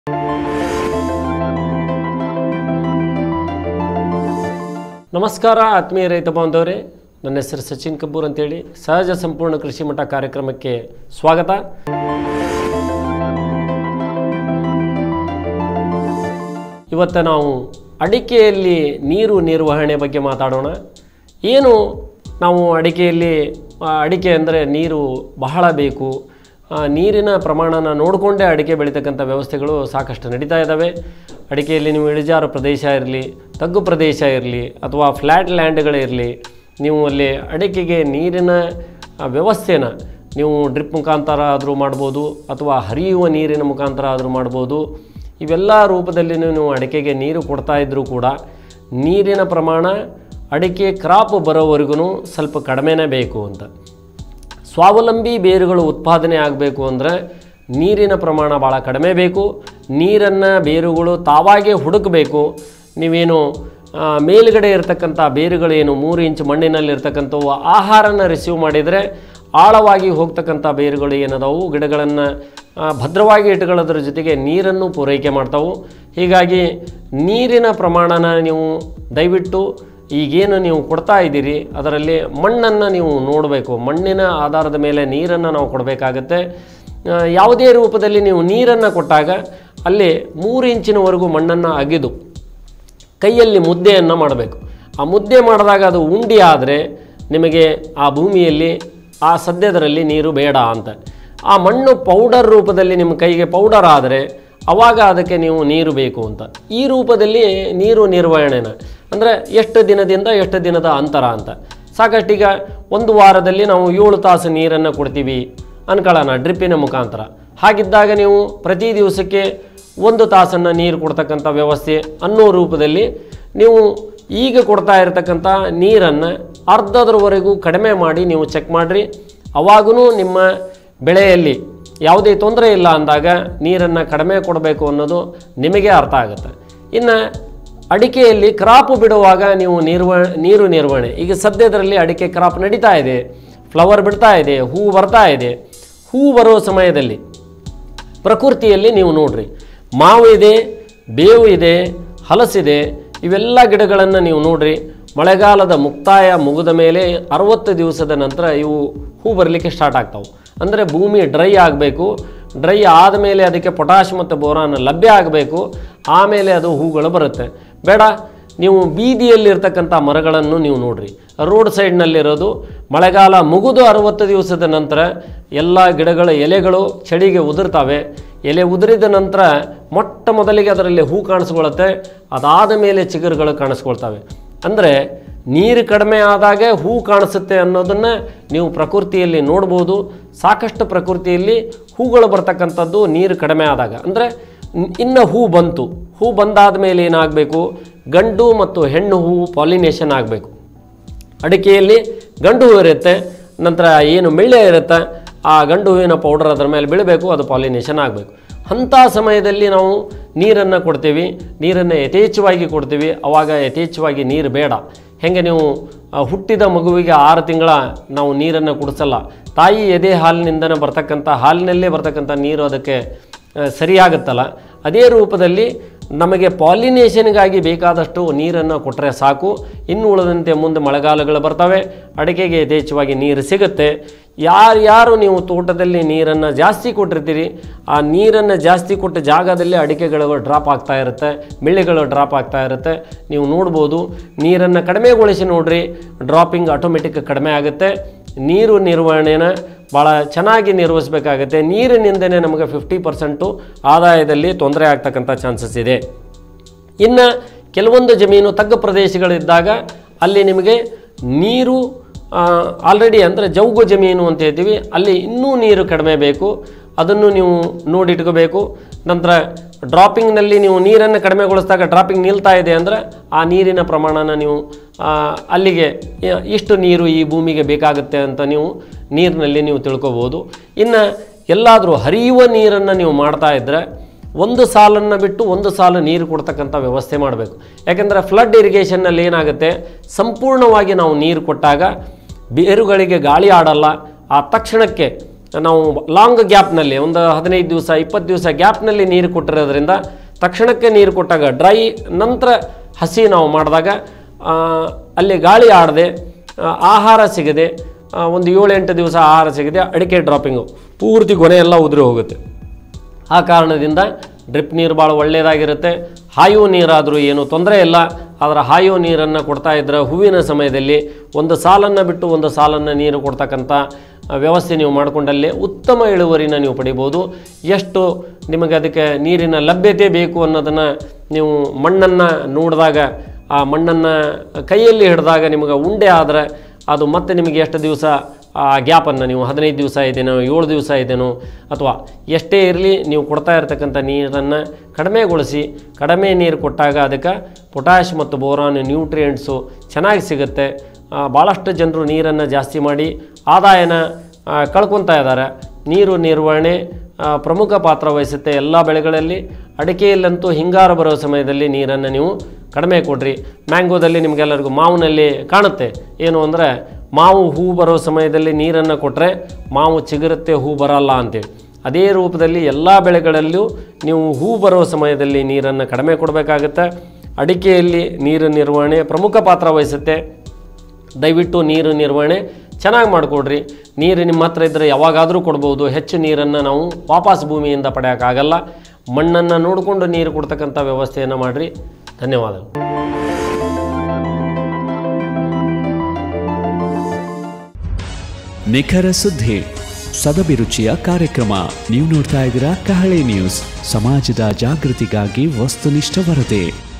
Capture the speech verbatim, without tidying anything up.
ನಮಸ್ಕಾರ ಆತ್ಮೀಯ ರೈತ ಬಾಂಧವರೇ, ನನ್ನ ಹೆಸರು ಸಚಿನ್ ಕಬ್ಬೂರ್ ಅಂತೇಳಿ. ಸಹಜ ಸಂಪೂರ್ಣ ಕೃಷಿ ಮಠ ಕಾರ್ಯಕ್ರಮಕ್ಕೆ ಸ್ವಾಗತ. ಇವತ್ತು ನಾವು ಅಡಿಕೆಯಲ್ಲಿ ನೀರು ನಿರ್ವಹಣೆ ಬಗ್ಗೆ ಮಾತಾಡೋಣ. ಏನು ನಾವು ಅಡಿಕೆಯಲ್ಲಿ ಅಡಿಕೆ ಅಂದರೆ ನೀರು ಬಹಳ ಬೇಕು, ನೀರಿನ ಪ್ರಮಾಣನ ನೋಡಿಕೊಂಡೇ ಅಡಿಕೆ ಬೆಳೀತಕ್ಕಂಥ ವ್ಯವಸ್ಥೆಗಳು ಸಾಕಷ್ಟು ನಡೀತಾ ಇದ್ದಾವೆ. ಅಡಿಕೆಯಲ್ಲಿ ನೀವು ಇಳಿಜಾರು ಪ್ರದೇಶ ಇರಲಿ, ತಗ್ಗು ಪ್ರದೇಶ ಇರಲಿ ಅಥವಾ ಫ್ಲ್ಯಾಟ್ ಲ್ಯಾಂಡ್ಗಳಿರಲಿ, ನೀವು ಅಲ್ಲಿ ಅಡಿಕೆಗೆ ನೀರಿನ ವ್ಯವಸ್ಥೆನ ನೀವು ಡ್ರಿಪ್ ಮುಖಾಂತರ ಆದರೂ ಮಾಡ್ಬೋದು ಅಥವಾ ಹರಿಯುವ ನೀರಿನ ಮುಖಾಂತರ ಆದರೂ ಮಾಡ್ಬೋದು. ಇವೆಲ್ಲ ರೂಪದಲ್ಲಿ ನೀವು ಅಡಿಕೆಗೆ ನೀರು ಕೊಡ್ತಾ ಇದ್ದರೂ ಕೂಡ ನೀರಿನ ಪ್ರಮಾಣ ಅಡಿಕೆ ಕ್ರಾಪ್ ಬರೋವರೆಗೂ ಸ್ವಲ್ಪ ಕಡಿಮೆನೇ ಬೇಕು ಅಂತ. ಸ್ವಾವಲಂಬಿ ಬೇರುಗಳು ಉತ್ಪಾದನೆ ಆಗಬೇಕು ಅಂದರೆ ನೀರಿನ ಪ್ರಮಾಣ ಭಾಳ ಕಡಿಮೆ ಬೇಕು. ನೀರನ್ನು ಬೇರುಗಳು ತಾವಾಗೇ ಹುಡುಕಬೇಕು. ನೀವೇನು ಮೇಲುಗಡೆ ಇರತಕ್ಕಂಥ ಬೇರುಗಳೇನು ಮೂರು ಇಂಚು ಮಣ್ಣಿನಲ್ಲಿರ್ತಕ್ಕಂಥವು ಆಹಾರನ ರಿಸೀವ್ ಮಾಡಿದರೆ ಆಳವಾಗಿ ಹೋಗ್ತಕ್ಕಂಥ ಬೇರುಗಳು ಏನದವು ಗಿಡಗಳನ್ನು ಭದ್ರವಾಗಿ ಇಟ್ಕೊಳ್ಳೋದ್ರ ಜೊತೆಗೆ ನೀರನ್ನು ಪೂರೈಕೆ ಮಾಡ್ತಾವೆ. ಹೀಗಾಗಿ ನೀರಿನ ಪ್ರಮಾಣನ ನೀವು ದಯವಿಟ್ಟು ಈಗೇನು ನೀವು ಕೊಡ್ತಾ ಇದ್ದೀರಿ ಅದರಲ್ಲಿ ಮಣ್ಣನ್ನು ನೀವು ನೋಡಬೇಕು. ಮಣ್ಣಿನ ಆಧಾರದ ಮೇಲೆ ನೀರನ್ನು ನಾವು ಕೊಡಬೇಕಾಗತ್ತೆ. ಯಾವುದೇ ರೂಪದಲ್ಲಿ ನೀವು ನೀರನ್ನು ಕೊಟ್ಟಾಗ ಅಲ್ಲಿ ಮೂರು ಇಂಚಿನವರೆಗೂ ಮಣ್ಣನ್ನು ಅಗೆದು ಕೈಯಲ್ಲಿ ಮುದ್ದೆಯನ್ನು ಮಾಡಬೇಕು. ಆ ಮುದ್ದೆ ಮಾಡಿದಾಗ ಅದು ಉಂಡಿ ಆದರೆ ನಿಮಗೆ ಆ ಭೂಮಿಯಲ್ಲಿ ಆ ಸದ್ಯದರಲ್ಲಿ ನೀರು ಬೇಡ ಅಂತ. ಆ ಮಣ್ಣು ಪೌಡರ್ ರೂಪದಲ್ಲಿ ನಿಮ್ಮ ಕೈಗೆ ಪೌಡರ್ ಆದರೆ ಆವಾಗ ಅದಕ್ಕೆ ನೀವು ನೀರು ಬೇಕು ಅಂತ. ಈ ರೂಪದಲ್ಲಿ ನೀರು ನಿರ್ವಹಣೆನ ಅಂದರೆ ಎಷ್ಟು ದಿನದಿಂದ ಎಷ್ಟು ದಿನದ ಅಂತರ ಅಂತ. ಸಾಕಷ್ಟು ಈಗ ಒಂದು ವಾರದಲ್ಲಿ ನಾವು ಏಳು ತಾಸು ನೀರನ್ನು ಕೊಡ್ತೀವಿ ಅನ್ಕೊಳ್ಳೋಣ ಡ್ರಿಪ್ಪಿನ ಮುಖಾಂತರ. ಹಾಗಿದ್ದಾಗ ನೀವು ಪ್ರತಿ ದಿವಸಕ್ಕೆ ಒಂದು ತಾಸನ್ನು ನೀರು ಕೊಡ್ತಕ್ಕಂಥ ವ್ಯವಸ್ಥೆ ಅನ್ನೋ ರೂಪದಲ್ಲಿ ನೀವು ಈಗ ಕೊಡ್ತಾ ಇರತಕ್ಕಂಥ ನೀರನ್ನು ಅರ್ಧದರವರೆಗೂ ಕಡಿಮೆ ಮಾಡಿ ನೀವು ಚೆಕ್ ಮಾಡಿರಿ. ಅವಾಗೂ ನಿಮ್ಮ ಬೆಳೆಯಲ್ಲಿ ಯಾವುದೇ ತೊಂದರೆ ಇಲ್ಲ ಅಂದಾಗ ನೀರನ್ನು ಕಡಿಮೆ ಕೊಡಬೇಕು ಅನ್ನೋದು ನಿಮಗೆ ಅರ್ಥ ಆಗುತ್ತೆ. ಇನ್ನು ಅಡಿಕೆಯಲ್ಲಿ ಕ್ರಾಪ್ ಬಿಡುವಾಗ ನೀವು ನಿರ್ವ ನೀರು ನಿರ್ವಹಣೆ ಈಗ ಸದ್ಯದರಲ್ಲಿ ಅಡಿಕೆ ಕ್ರಾಪ್ ನಡೀತಾ ಇದೆ, ಫ್ಲವರ್ ಬಿಡ್ತಾ ಇದೆ, ಹೂ ಬರ್ತಾ ಇದೆ. ಹೂ ಬರೋ ಸಮಯದಲ್ಲಿ ಪ್ರಕೃತಿಯಲ್ಲಿ ನೀವು ನೋಡ್ರಿ, ಮಾವು ಇದೆ, ಬೇವು ಇದೆ, ಹಲಸಿದೆ, ಇವೆಲ್ಲ ಗಿಡಗಳನ್ನು ನೀವು ನೋಡ್ರಿ. ಮಳೆಗಾಲದ ಮುಕ್ತಾಯ ಮುಗಿದ ಮೇಲೆ ಅರವತ್ತು ದಿವಸದ ನಂತರ ಇವು ಹೂ ಬರಲಿಕ್ಕೆ ಸ್ಟಾರ್ಟ್ ಆಗ್ತಾವೆ. ಅಂದರೆ ಭೂಮಿ ಡ್ರೈ ಆಗಬೇಕು. ಡ್ರೈ ಆದಮೇಲೆ ಅದಕ್ಕೆ ಪೊಟ್ಯಾಷ್ ಮತ್ತು ಬೋರಾನ್ ಲಭ್ಯ ಆಗಬೇಕು. ಆಮೇಲೆ ಅದು ಹೂಗಳು ಬರುತ್ತೆ. ಬೇಡ ನೀವು ಬೀದಿಯಲ್ಲಿರ್ತಕ್ಕಂಥ ಮರಗಳನ್ನು ನೀವು ನೋಡ್ರಿ, ರೋಡ್ ಸೈಡ್ನಲ್ಲಿರೋದು ಮಳೆಗಾಲ ಮುಗಿದು ಅರವತ್ತು ದಿವಸದ ನಂತರ ಎಲ್ಲ ಗಿಡಗಳ ಎಲೆಗಳು ಚಳಿಗೆ ಉದುರ್ತವೆ. ಎಲೆ ಉದುರಿದ ನಂತರ ಮೊಟ್ಟ ಮೊದಲಿಗೆ ಅದರಲ್ಲಿ ಹೂ ಕಾಣಿಸ್ಕೊಳುತ್ತೆ. ಅದಾದ ಮೇಲೆ ಚಿಗುರುಗಳು ಕಾಣಿಸ್ಕೊಳ್ತವೆ. ಅಂದರೆ ನೀರು ಕಡಿಮೆ ಆದಾಗ ಹೂ ಕಾಣಿಸುತ್ತೆ ಅನ್ನೋದನ್ನು ನೀವು ಪ್ರಕೃತಿಯಲ್ಲಿ ನೋಡ್ಬೋದು. ಸಾಕಷ್ಟು ಪ್ರಕೃತಿಯಲ್ಲಿ ಹೂಗಳು ಬರ್ತಕ್ಕಂಥದ್ದು ನೀರು ಕಡಿಮೆ ಆದಾಗ. ಅಂದರೆ ಇನ್ನು ಹೂ ಬಂತು, ಹೂ ಬಂದಾದ ಮೇಲೆ ಏನಾಗಬೇಕು, ಗಂಡು ಮತ್ತು ಹೆಣ್ಣು ಹೂವು ಪಾಲಿನೇಷನ್ ಆಗಬೇಕು. ಅಡಿಕೆಯಲ್ಲಿ ಗಂಡು ಹೂ ಇರುತ್ತೆ, ನಂತರ ಏನು ಮೆಳ್ಳೆ ಇರುತ್ತೆ, ಆ ಗಂಡು ಹೂವಿನ ಪೌಡರ್ ಅದರ ಮೇಲೆ ಬೀಳಬೇಕು, ಅದು ಪಾಲಿನೇಷನ್ ಆಗಬೇಕು. ಅಂಥ ಸಮಯದಲ್ಲಿ ನಾವು ನೀರನ್ನು ಕೊಡ್ತೀವಿ, ನೀರನ್ನು ಯಥೇಚ್ಛವಾಗಿ ಕೊಡ್ತೀವಿ. ಆವಾಗ ಯಥೇಚ್ಛವಾಗಿ ನೀರು ಬೇಡ. ಹೆಂಗೆ ನೀವು ಹುಟ್ಟಿದ ಮಗುವಿಗೆ ಆರು ತಿಂಗಳ ನಾವು ನೀರನ್ನು ಕುಡಿಸಲ್ಲ, ತಾಯಿ ಎದೆ ಹಾಲಿನಿಂದನೇ ಬರ್ತಕ್ಕಂಥ ಹಾಲಿನಲ್ಲೇ ಬರ್ತಕ್ಕಂಥ ನೀರು ಅದಕ್ಕೆ ಸರಿಯಾಗುತ್ತಲ್ಲ, ಅದೇ ರೂಪದಲ್ಲಿ ನಮಗೆ ಪಾಲಿನೇಷನ್ಗಾಗಿ ಬೇಕಾದಷ್ಟು ನೀರನ್ನು ಕೊಟ್ಟರೆ ಸಾಕು. ಇನ್ನು ಉಳಿದಂತೆ ಮುಂದೆ ಮಳೆಗಾಲಗಳು ಬರ್ತವೆ, ಅಡಿಕೆಗೆ ಯಥೇಚ್ಛವಾಗಿ ನೀರು ಸಿಗುತ್ತೆ. ಯಾರ್ಯಾರು ನೀವು ತೋಟದಲ್ಲಿ ನೀರನ್ನು ಜಾಸ್ತಿ ಕೊಟ್ಟಿರ್ತೀರಿ, ಆ ನೀರನ್ನು ಜಾಸ್ತಿ ಕೊಟ್ಟ ಜಾಗದಲ್ಲಿ ಅಡಿಕೆಗಳು ಡ್ರಾಪ್ ಆಗ್ತಾ ಇರುತ್ತೆ, ಮಿಳ್ಳೆಗಳು ಡ್ರಾಪ್ ಆಗ್ತಾ ಇರುತ್ತೆ. ನೀವು ನೋಡ್ಬೋದು. ನೀರನ್ನು ಕಡಿಮೆಗೊಳಿಸಿ ನೋಡ್ರಿ, ಡ್ರಾಪಿಂಗ್ ಆಟೋಮೆಟಿಕ್ ಕಡಿಮೆ ಆಗುತ್ತೆ. ನೀರು ನಿರ್ವಹಣೆನ ಭಾಳ ಚೆನ್ನಾಗಿ ನಿರ್ವಹಿಸಬೇಕಾಗತ್ತೆ. ನೀರಿನಿಂದನೇ ನಮಗೆ ಫಿಫ್ಟಿ ಪರ್ಸೆಂಟು ಆದಾಯದಲ್ಲಿ ತೊಂದರೆ ಆಗ್ತಕ್ಕಂಥ ಚಾನ್ಸಸ್ ಇದೆ. ಇನ್ನು ಕೆಲವೊಂದು ಜಮೀನು ತಗ್ಗು ಪ್ರದೇಶಗಳಿದ್ದಾಗ ಅಲ್ಲಿ ನಿಮಗೆ ನೀರು ಆಲ್ರೆಡಿ ಅಂದರೆ ಜೌಗು ಜಮೀನು ಅಂತ ಹೇಳ್ತೀವಿ, ಅಲ್ಲಿ ಇನ್ನೂ ನೀರು ಕಡಿಮೆ ಬೇಕು. ಅದನ್ನು ನೀವು ನೋಡಿಟ್ಕೋಬೇಕು. ನಂತರ ಡ್ರಾಪಿಂಗ್ನಲ್ಲಿ ನೀವು ನೀರನ್ನು ಕಡಿಮೆಗೊಳಿಸಿದಾಗ ಡ್ರಾಪಿಂಗ್ ನಿಲ್ತಾ ಇದೆ ಅಂದರೆ ಆ ನೀರಿನ ಪ್ರಮಾಣನ ನೀವು ಅಲ್ಲಿಗೆ ಇಷ್ಟು ನೀರು ಈ ಭೂಮಿಗೆ ಬೇಕಾಗುತ್ತೆ ಅಂತ ನೀವು ನೀರಿನಲ್ಲಿ ನೀವು ತಿಳ್ಕೊಬೋದು. ಇನ್ನು ಎಲ್ಲಾದರೂ ಹರಿಯುವ ನೀರನ್ನು ನೀವು ಮಾಡ್ತಾ ಇದ್ದರೆ ಒಂದು ಸಾಲನ್ನು ಬಿಟ್ಟು ಒಂದು ಸಾಲು ನೀರು ಕೊಡ್ತಕ್ಕಂಥ ವ್ಯವಸ್ಥೆ ಮಾಡಬೇಕು. ಯಾಕೆಂದರೆ ಫ್ಲಡ್ ಇರಿಗೇಷನ್ನಲ್ಲಿ ಏನಾಗುತ್ತೆ, ಸಂಪೂರ್ಣವಾಗಿ ನಾವು ನೀರು ಕೊಟ್ಟಾಗ ಬೇರುಗಳಿಗೆ ಗಾಳಿ ಆಡಲ್ಲ. ಆ ತಕ್ಷಣಕ್ಕೆ ನಾವು ಲಾಂಗ್ ಗ್ಯಾಪ್ನಲ್ಲಿ ಒಂದು ಹದಿನೈದು ದಿವಸ ಇಪ್ಪತ್ತು ದಿವಸ ಗ್ಯಾಪ್ನಲ್ಲಿ ನೀರು ಕೊಟ್ಟಿರೋದ್ರಿಂದ ತಕ್ಷಣಕ್ಕೆ ನೀರು ಕೊಟ್ಟಾಗ ಡ್ರೈ ನಂತರ ಹಸಿ ನಾವು ಮಾಡಿದಾಗ ಅಲ್ಲಿ ಗಾಳಿ ಆಡದೆ ಆಹಾರ ಸಿಗದೆ ಒಂದು ಏಳು ಎಂಟು ದಿವಸ ಆಹಾರ ಸಿಗದೆ ಅಡಿಕೆ ಡ್ರಾಪಿಂಗು ಪೂರ್ತಿ ಗೊನೆ ಎಲ್ಲ ಉದುರಿ ಹೋಗುತ್ತೆ. ಆ ಕಾರಣದಿಂದ ಡ್ರಿಪ್ ನೀರು ಭಾಳ ಒಳ್ಳೆಯದಾಗಿರುತ್ತೆ. ಹಾಯು ನೀರಾದರೂ ಏನೂ ತೊಂದರೆ ಇಲ್ಲ. ಆದರೆ ಹಾಯು ನೀರನ್ನು ಕೊಡ್ತಾ ಇದ್ದರೆ ಹೂವಿನ ಸಮಯದಲ್ಲಿ ಒಂದು ಸಾಲನ್ನು ಬಿಟ್ಟು ಒಂದು ಸಾಲನ್ನು ನೀರು ಕೊಡ್ತಕ್ಕಂಥ ವ್ಯವಸ್ಥೆ ನೀವು ಮಾಡಿಕೊಂಡಲ್ಲೇ ಉತ್ತಮ ಇಳುವರಿನ ನೀವು ಪಡಿಬೋದು. ಎಷ್ಟು ನಿಮಗೆ ಅದಕ್ಕೆ ನೀರಿನ ಲಭ್ಯತೆ ಬೇಕು ಅನ್ನೋದನ್ನು ನೀವು ಮಣ್ಣನ್ನು ನೋಡಿದಾಗ, ಆ ಮಣ್ಣನ್ನು ಕೈಯಲ್ಲಿ ಹಿಡಿದಾಗ ನಿಮಗೆ ಉಂಡೆ ಆದರೆ ಅದು ಮತ್ತೆ ನಿಮಗೆ ಎಷ್ಟು ದಿವಸ ಆ ಗ್ಯಾಪನ್ನು ನೀವು ಹದಿನೈದು ದಿವಸ ಇದೇನೋ ಏಳು ದಿವಸ ಇದೇನೋ ಅಥವಾ ಎಷ್ಟೇ ಇರಲಿ ನೀವು ಕೊಡ್ತಾ ಇರ್ತಕ್ಕಂಥ ನೀರನ್ನು ಕಡಿಮೆಗೊಳಿಸಿ ಕಡಿಮೆ ನೀರು ಕೊಟ್ಟಾಗ ಅದಕ್ಕೆ ಪೊಟ್ಯಾಷ್ ಮತ್ತು ಬೋರಾನ್ ನ್ಯೂಟ್ರಿಯೆಂಟ್ಸು ಚೆನ್ನಾಗಿ ಸಿಗುತ್ತೆ. ಭಾಳಷ್ಟು ಜನರು ನೀರನ್ನು ಜಾಸ್ತಿ ಮಾಡಿ ಆದಾಯನ ಕಳ್ಕೊತಾ ಇದ್ದಾರೆ. ನೀರು ನಿರ್ವಹಣೆ ಪ್ರಮುಖ ಪಾತ್ರ ವಹಿಸುತ್ತೆ ಎಲ್ಲ ಬೆಳೆಗಳಲ್ಲಿ. ಅಡಿಕೆಯಲ್ಲಂತೂ ಹಿಂಗಾರು ಬರೋ ಸಮಯದಲ್ಲಿ ನೀರನ್ನು ನೀವು ಕಡಿಮೆ ಕೊಡ್ರಿ. ಮ್ಯಾಂಗೋದಲ್ಲಿ ನಿಮಗೆಲ್ಲರಿಗೂ ಮಾವಿನಲ್ಲಿ ಕಾಣುತ್ತೆ ಏನು ಅಂದರೆ ಮಾವು ಹೂ ಬರೋ ಸಮಯದಲ್ಲಿ ನೀರನ್ನು ಕೊಟ್ಟರೆ ಮಾವು ಚಿಗುರುತ್ತೆ, ಹೂ ಬರಲ್ಲ ಅಂತೇಳಿ. ಅದೇ ರೂಪದಲ್ಲಿ ಎಲ್ಲ ಬೆಳೆಗಳಲ್ಲೂ ನೀವು ಹೂ ಬರೋ ಸಮಯದಲ್ಲಿ ನೀರನ್ನು ಕಡಿಮೆ ಕೊಡಬೇಕಾಗುತ್ತೆ. ಅಡಿಕೆಯಲ್ಲಿ ನೀರು ನಿರ್ವಹಣೆ ಪ್ರಮುಖ ಪಾತ್ರ ವಹಿಸುತ್ತೆ. ದಯವಿಟ್ಟು ನೀರು ನಿರ್ವಹಣೆ ಚೆನ್ನಾಗಿ ಮಾಡಿಕೊಡ್ರಿ. ನೀರು ನಿಮ್ಮ ಹತ್ರ ಇದ್ದರೆ ಯಾವಾಗಾದರೂ ಕೊಡ್ಬೋದು. ಹೆಚ್ಚು ನೀರನ್ನು ನಾವು ವಾಪಸ್ ಭೂಮಿಯಿಂದ ಪಡೆಯೋಕ್ಕಾಗಲ್ಲ. ಮಣ್ಣನ್ನು ನೋಡಿಕೊಂಡು ನೀರು ಕೊಡ್ತಕ್ಕಂಥ ವ್ಯವಸ್ಥೆಯನ್ನು ಮಾಡಿರಿ. ಧನ್ಯವಾದಗಳು. ನಿಖರ ಸುದ್ದಿ, ಸದಭಿರುಚಿಯ ಕಾರ್ಯಕ್ರಮ. ನೀವು ನೋಡ್ತಾ ಇದ್ದೀರಾ ಕಹಳೆ ನ್ಯೂಸ್, ಸಮಾಜದ ಜಾಗೃತಿಗಾಗಿ ವಸ್ತುನಿಷ್ಠ ವರದಿ.